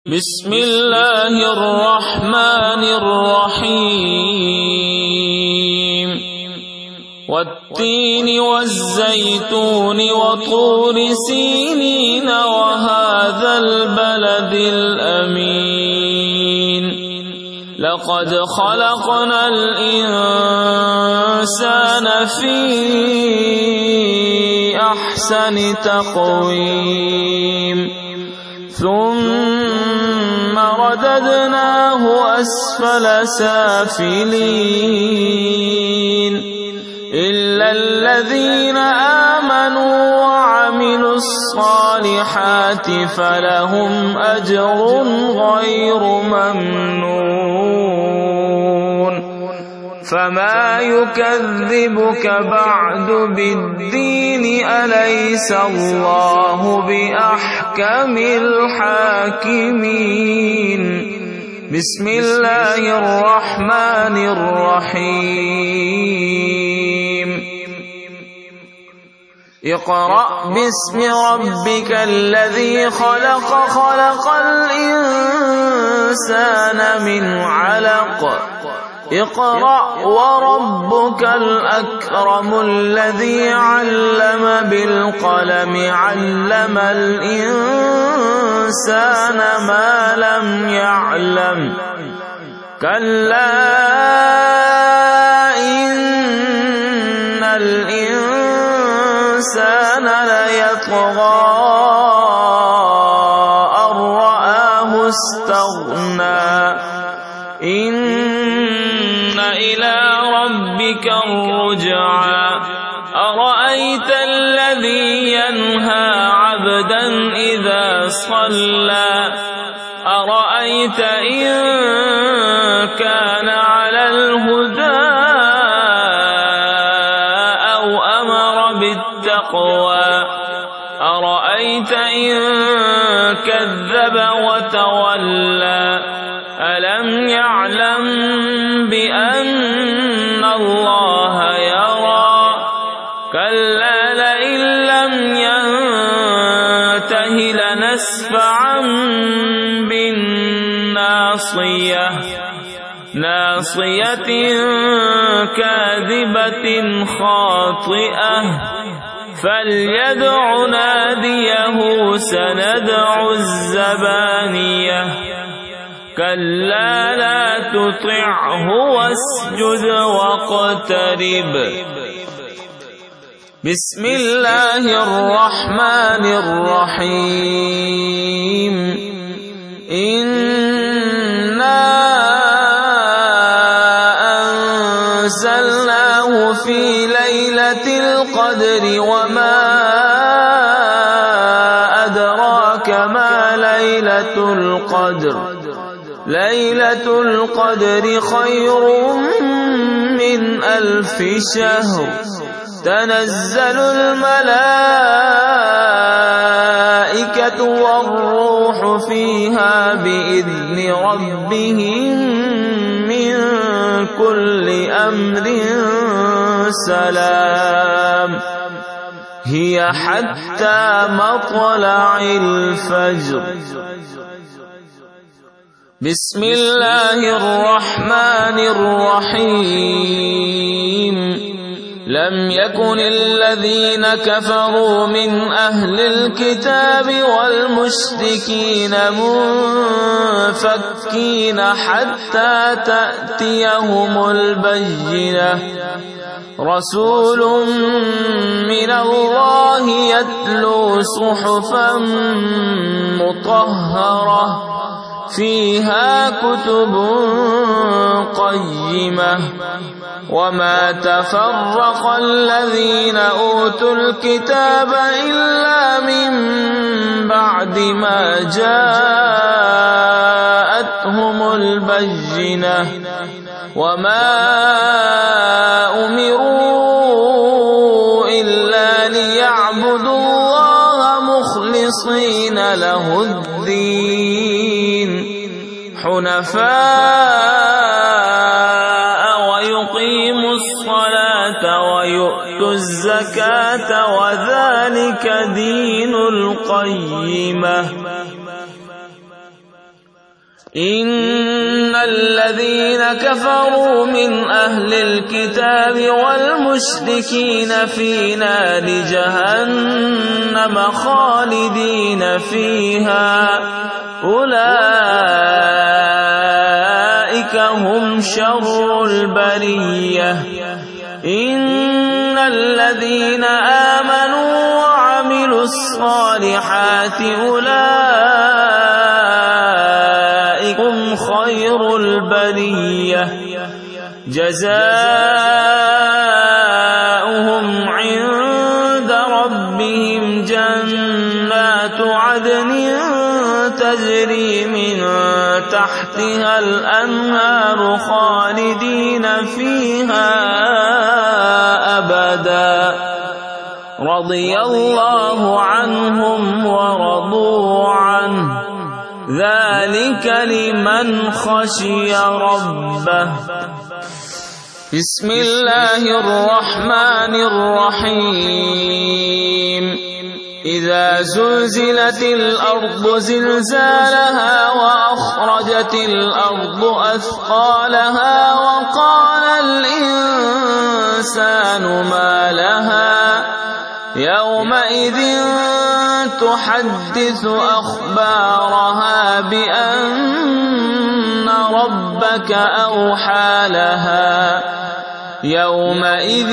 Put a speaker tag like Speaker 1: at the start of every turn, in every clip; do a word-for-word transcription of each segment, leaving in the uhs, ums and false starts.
Speaker 1: بسم الله الرحمن الرحيم والتين والزيتون وطور سينين وهذا البلد الأمين لقد خلقنا الإنسان في أحسن تقويم ثم رددناه أسفل سافلين إلا الذين آمنوا وعملوا الصالحات فلهم أجر غير ممنون فما يكذبك بعد بالدين أليس الله بأحكم الحاكمين بسم الله الرحمن الرحيم اقرأ باسم ربك الذي خلق خلق الإنسان من علق اقرأ وربك الأكرم الذي علم بالقلم علم الإنسان ما لم يعلم كلا إن الإنسان ليطغى أن رآه استغنى إن إلى ربك الرجعى أرأيت الذي ينهى عبدا إذا صلى أرأيت إن كان على الهدى أو أمر بالتقوى أرأيت إن كذب وتولى ألم يعلم بأن الله يرى كلا لئن لم ينته لنسفعا بالناصية ناصية كاذبة خاطئة فليدع ناديه سندع الزبانية كلا لا تطعه واسجد واقترب بسم الله الرحمن الرحيم إنا أنزلناه في ليلة القدر وما أدراك ما ليلة القدر ليلة القدر خير من ألف شهر تنزل الملائكة والروح فيها بإذن ربهم من كل أمر سلام هي حتى مطلع الفجر بسم الله الرحمن الرحيم لم يكن الذين كفروا من أهل الكتاب والمشركين منفكين حتى تأتيهم البينة رسول من الله يتلو صحفا مطهرة فيها كتب قيمة وما تفرق الذين أوتوا الكتاب إلا من بعد ما جاءتهم البينة وما أمروا إلا ليعبدوا الله مخلصين له الدين حنفاء ويقيموا الصلاة ويؤتوا الزكاة وذلك دين القيمة إن الذين كفروا من أهل الكتاب والمشركين في نار جهنم خالدين فيها أولئك هم شر البرية إن الذين آمنوا وعملوا الصالحات أولئك هم خير البرية جزاؤهم عند ربهم جنات عدن تجري من تحتها الأنهار خالدين فيها أبدا رضي الله عنهم ورضوا عنه ذلك لمن خشي ربه. بسم الله الرحمن الرحيم إذا زلزلت الأرض زلزالها وأخرجت الأرض أثقالها وقال الإنسان ما لها يومئذ تحدث أخبارها بأن ربك أوحى لها يومئذ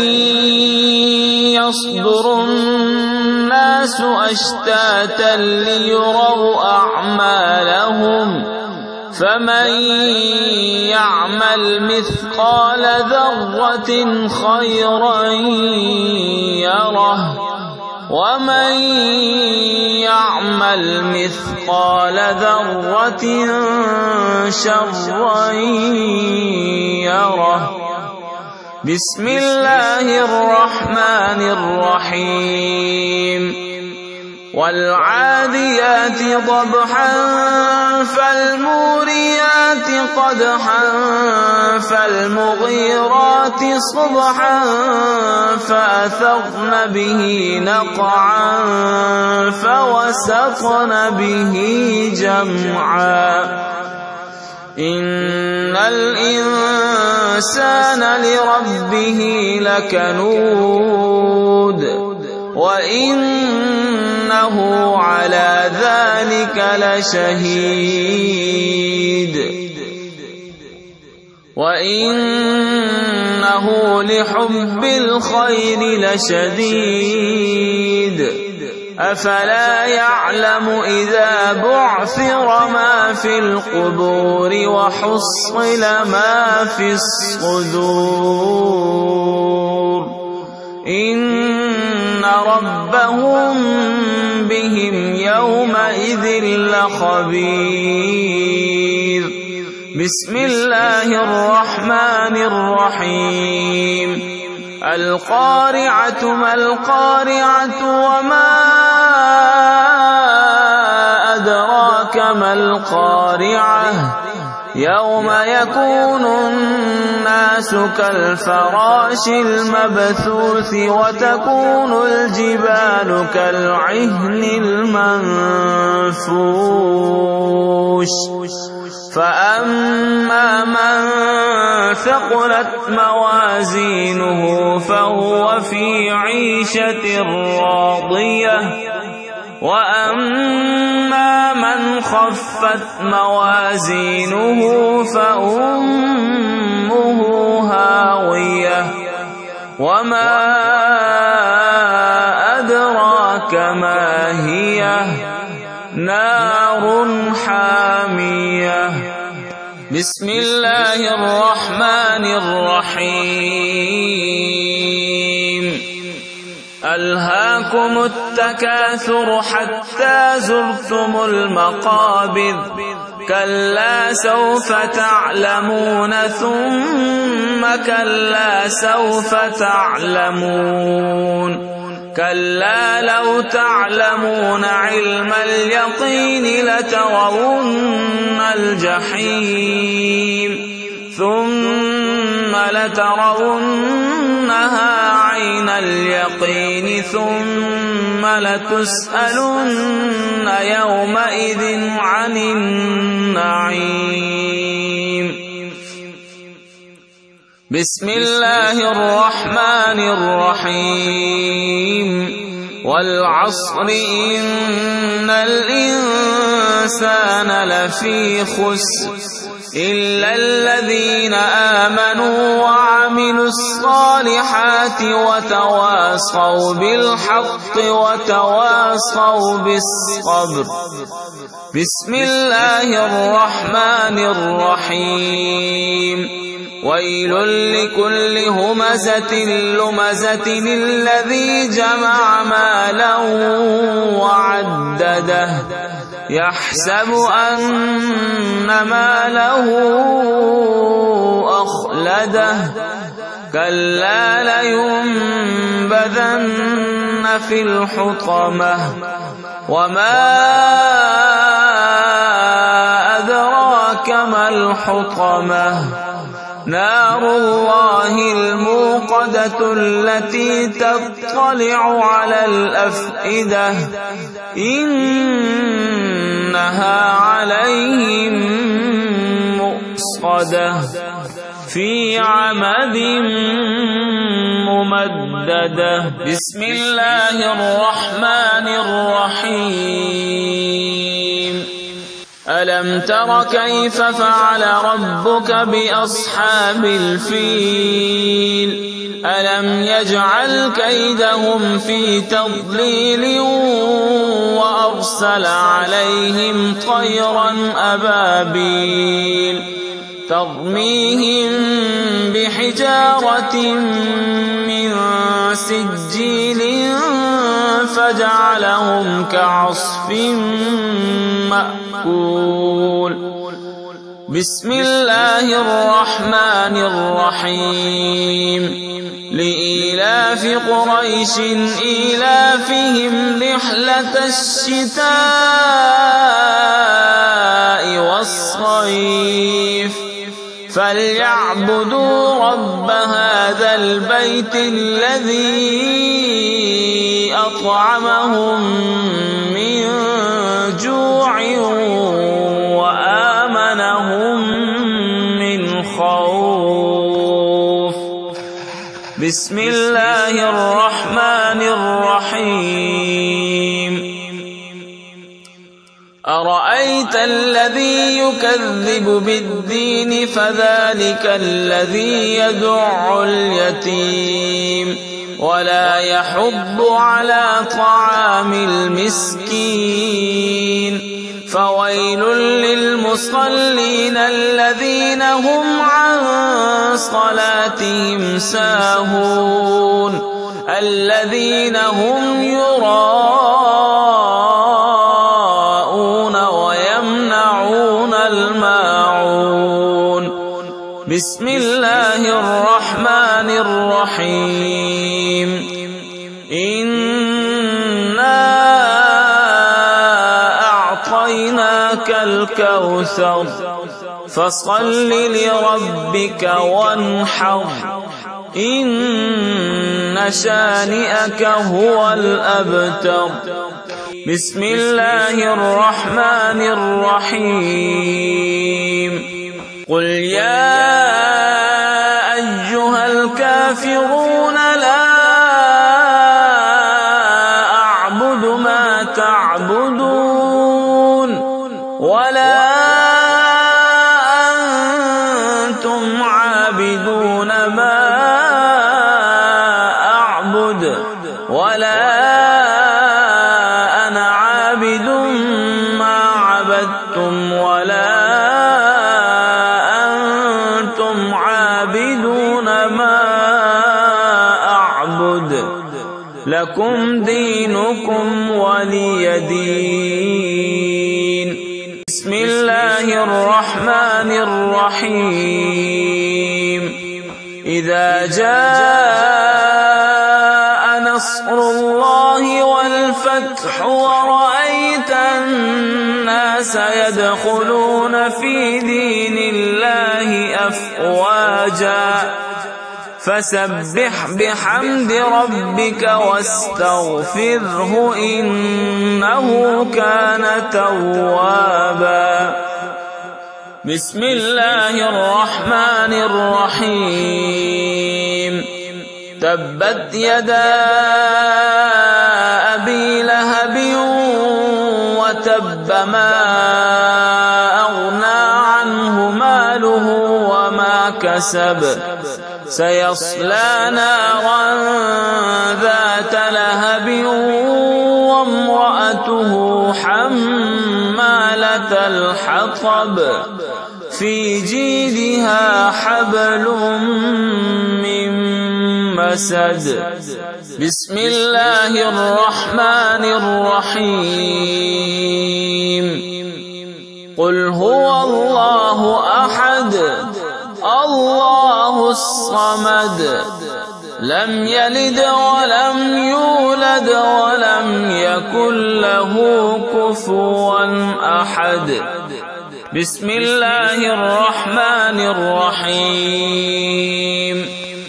Speaker 1: يصدر الناس أشتاتا ليروا أعمالهم فمن يعمل مثقال ذرة خيرا يره ومن يعمل مثقال ذرة شرا يره. بسم الله الرحمن الرحيم والعاديات ضبحا فالموريات قدحا فالمغيرات صبحا فأثرن به نقعا فوسطن به جمعا إن الإنسان لربه لكنود وإنه على ذلك لشهيد وإنه لحب الخير لشديد أفلا يعلم إذا بعثر ما في القبور وحصل ما في الصدور إن ربهم بهم يومئذ لخبير. بسم الله الرحمن الرحيم القارعة ما القارعة وما أدراك ما القارعة يوم يكون الناس كالفراش المبثوث وتكون الجبال كالعهن المنفوش فأما من ثقلت موازينه فهو في عيشة راضية وأما من خفت موازينه فأمه هاوية وما أدراك ما هي نار حامية. بسم الله الرحمن الرحيم ألهاكم التكاثر حتى زرتم المقابر كلا سوف تعلمون ثم كلا سوف تعلمون كلا لو تعلمون علم اليقين لترون الجحيم ثم لترونها عين اليقين ثم لتسألن يومئذ عن النعيم. بسم الله الرحمن الرحيم. والعصر إن الإنسان لفي خسر إلا الذين آمنوا وعملوا الصالحات وتواصوا بالحق وتواصوا بالصبر. بسم الله الرحمن الرحيم. ويل لكل همزة لمزة الذي جمع مالا وعدده يحسب أن ماله أخلده كلا لينبذن في الحطمة وما أدراك ما الحطمة نار الله الموقدة التي تطلع على الأفئدة إنها عليهم مؤصدة في عمد ممددة. بسم الله الرحمن الرحيم. ألم تر كيف فعل ربك بأصحاب الفيل ألم يجعل كيدهم في تضليل وأرسل عليهم طيرا أبابيل ترميهم بحجارة من سجيل فجعلهم كعصف مأكول. بسم الله الرحمن الرحيم. لإيلاف قريش إيلافهم رحلة الشتاء والصيف فليعبدوا رب هذا البيت الذي أطعمهم من جوع وآمنهم من خوف. بسم الله الرحمن الرحيم. أرأيت الذي يكذب بالدين فذلك الذي يدع اليتيم ولا يحض على طعام المسكين فويل للمصلين الذين هم عن صلاتهم ساهون الذين هم يراءون ويمنعون الماعون. بسم الله الرحمن الرحيم. إنا أعطيناك الكوثر فصل لربك وانحر إن شانئك هو الأبتر. بسم الله الرحمن الرحيم. قل يا أيها الكافرون لا أعبد ما تعبدون ولا أنتم عابدون ما أعبد ولا أنا عابد ما عبدتم ولا أنتم عابدون ما أعبد لكم دينكم ولي دين. بسم الله الرحمن الرحيم. إذا جاء نصر الله والفتح ورأيت الناس يدخلون في دين الله أفواجا فسبح بحمد ربك واستغفره إنه كان توابا. بسم الله الرحمن الرحيم. تبت يدا أبي لهب وتب ما أغنى عنه ماله وما كسب سيصلى نارا ذات لهب وامرأته حمالة الحطب في جيدها حبل من مسد. بسم الله الرحمن الرحيم. قل هو الله أحد الله الصمد لم يلد ولم يولد ولم يكن له كفوا أحد. بسم الله الرحمن الرحيم.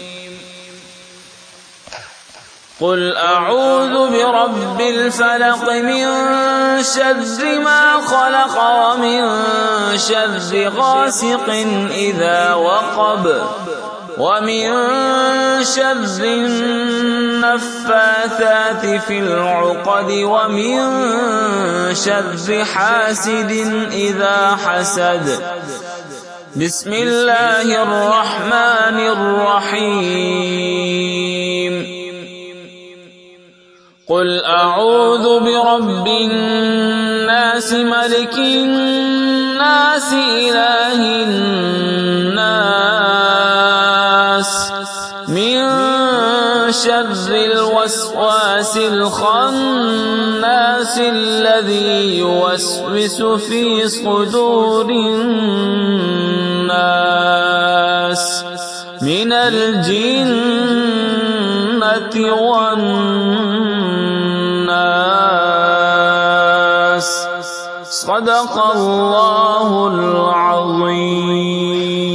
Speaker 1: قل أعوذ برب الفلق من شر ما خلق ومن شر غاسق إذا وقب ومن شر النفاثات في العقد ومن شر حاسد إذا حسد. بسم الله الرحمن الرحيم. قل أعوذ برب الناس ملك الناس إله الناس من شر الوسواس الخناس الذي يوسوس في صدور الناس من الجنة والناس. صدق الله العظيم.